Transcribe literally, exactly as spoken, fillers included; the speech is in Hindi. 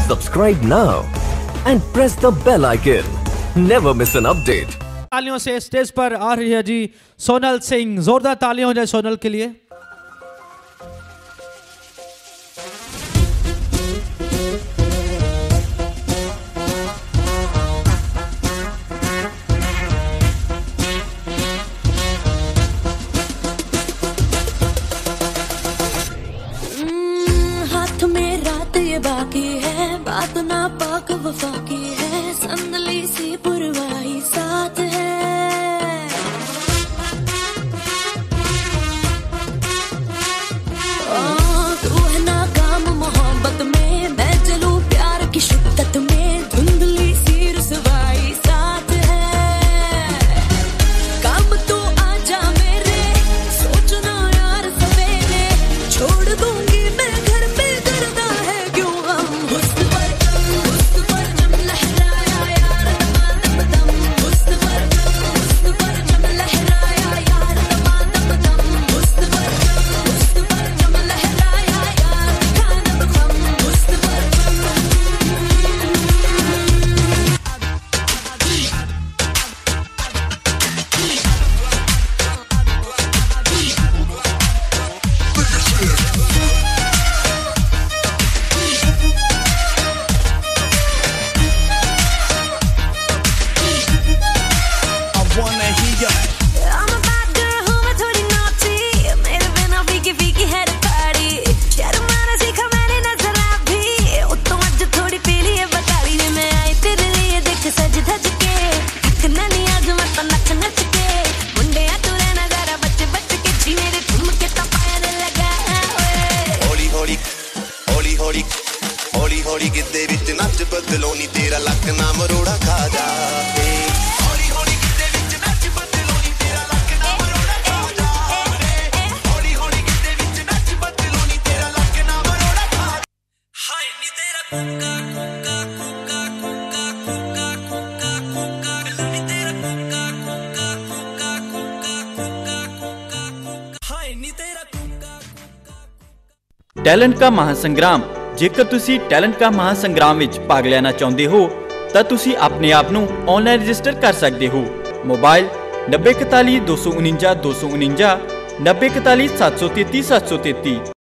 Subscribe now and press the bell icon. Never miss an update. तालियों से स्टेज पर आ रही है जी सोनल सिंह। जोरदार तालियां हो जाए सोनल के लिए। हाथ में रात ये बाकी है, बात ना पाक वफा की है, संदली सी पुरवाही साथ है। तू है नाकाम मोहब्बत में, मैं चलूं प्यार की शिद्दत में, धुंधली सी रुसवाई साथ है। काम तू आजा मेरे, सोचना यार सवेरे, छोड़ दूंगी मैं घर पे करना है क्यों हम। हुस्न पर हुस्न पर जम लहराया यार दम दम, हुस्न पर हुस्न पर जम लहराया यार दम दम, हुस्न पर हुस्न पर जम लहराया यार खानम खम, हुस्न पर I'm a bad girl हूँ मैं थोड़ी naughty, मेरे बिना फीकी फीकी है पार्टी। शर्माना सीखा मैंने नजरा भी, उत्तम आज थोड़ी पीली है बताली रे। मैं आई तेरे लिए देख सज धज के, थकना नहीं आज मैं तो नच नच के। मुंडे आ तू रहना जरा बच बच के, जी मेरे ठुमके तो पायल लगा ओए। हौली हौली हौली हौली हौली हौली गिद्दे विच नच बदलो नी तेरा लक ना मरोड़ा खा जावे। हौली हौली गिद्दे विच नच बदलो नी तेरा लक ना मरोड़ा खा जावे। हौली हौली गिद्दे विच नच बदलो नी तेरा लक ना मरोड़ा खा। हाय नी तेरा कुक्का कुक्का कुक्का कुक्का कुक्का कुक्का कुक्का नी तेरा कुक्का कुक्का कुक्का कुक्का कुक्का कुक्का हाय नी तेरा कुक्का। टैलेंट का महासंग्राम। जेकर तुसी टैलेंट का महासंग्राम विच भाग लेना चाਹੁੰਦੇ हो ਤਾਂ ਤੁਸੀਂ ਆਪਣੇ ਆਪ ਨੂੰ ਆਨਲਾਈਨ ਰਜਿਸਟਰ ਕਰ ਸਕਦੇ ਹੋ। ਮੋਬਾਈਲ नब्बे इकतालीस दो सौ उनचास दो सौ उनचास नब्बे इकतालीस सात सौ तैंतीस सात सौ तैंतीस।